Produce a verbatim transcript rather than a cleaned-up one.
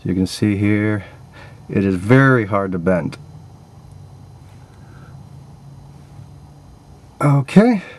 You can see here, it is very hard to bend. Okay.